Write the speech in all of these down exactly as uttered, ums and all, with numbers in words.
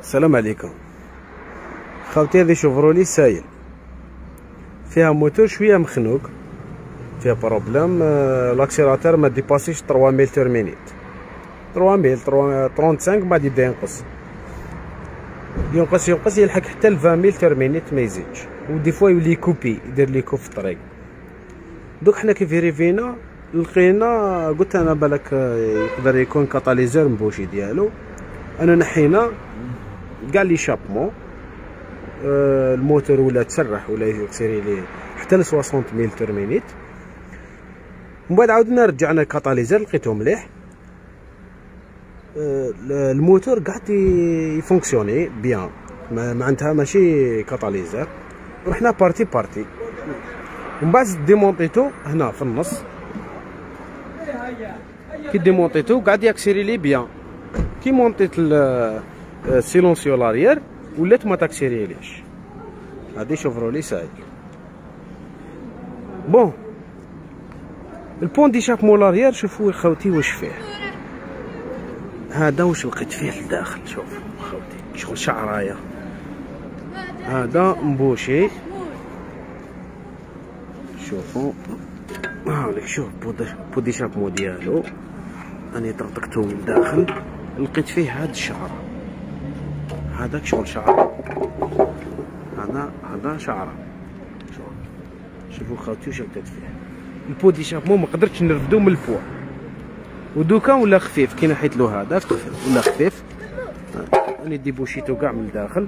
السلام عليكم خاوتي. هذه شوفرولي سايل فيها موتور شويه مخنوق، فيها بروبليم. لاكسيلاتور ما ديباسيش ثلاثة ميل تور مينيت، ثلاثة ميل خمسة وثلاثين بعد يبدا ينقص ينقص ينقص يلحق حتى ل عشرين ميل تور مينيت ما يزيدش، ودي فوا يولي كوبي يدير لي كوب في الطريق. دوك حنا كي فيريفينا لقينا، قلت انا بالك يقدر يكون كاتاليزور مبوشي ديالو. انا نحينا كاع لي شابمون، آه الموتور ولا تسرح ولا يكسري ليه حتى ل ستين ميل تور مينيت. من بعد عاودنا رجعنا الكاتاليزور لقيته مليح. آه الموتور قاعد يفونكسيوني بيان، معناتها ماشي كاتاليزور. رحنا بارتي بارتي، ومن بعد ديمونطيتو هنا في النص. كي ديمونطيتو قاعد يكسري لي بيان. كي مونطيت السيلونسيو لاريير ولات ما تاكسيريليش. هادي شوفرولي سايل. بون البون دي شابمون لاريير، شوفوا خوتي واش فيه. هذا واش لقيت فيه لداخل، شوف خوتي شغل شعرايه. هذا مبوشي، شوفوا هاوليك. شوف بودي شابمون ديالو راني طرطقته من الداخل، لقيت فيه هاد الشعر. هذاك شغل شعر، هذا هذا شعره. شوف شوفوا خوتي واش لقيت فيه. البودي شابمون ما قدرتش نرفدو من البوا، ودوكا ولا خفيف كي نحيت له هذا ولا خفيف. راني ديبوشيتو كاع من الداخل.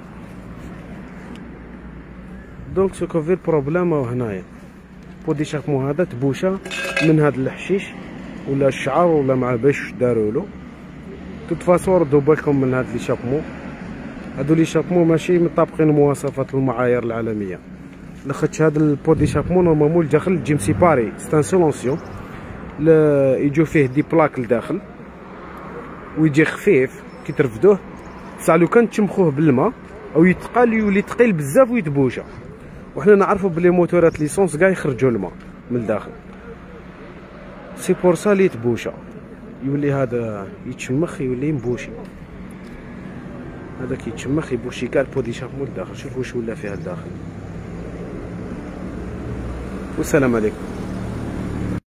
دونك سو كوفي البروبليم هنايا. بودي شابمون هذا تبوشا من هذا الحشيش ولا الشعر ولا مع باش دارولو. توت فاسون ردوا بالكم من هاد لي شابمون. هادو لي شابمون ماشي مطابقين المواصفات والمعايير العالميه، لاخاطش هاد البودي شابمون نورمالمون الداخل تجي مسيباري ستان سولونسيون، يجو فيه دي بلاك لداخل ويجي خفيف كي ترفدوه. بصح لو كان تشمخوه بالماء او يتقال يولي ثقيل بزاف ويتبوشا. وحنا نعرفوا بلي موتورات ليسونس كاع يخرجوا الماء من الداخل، سي بور سا لي تبوشا يولي هذا يتشمخ يولي مبوشي. هذا كي يتشمخ يبوشي كاع البودي شابمون الداخل. شوفوا واش ولا فيها الداخل. والسلام عليكم.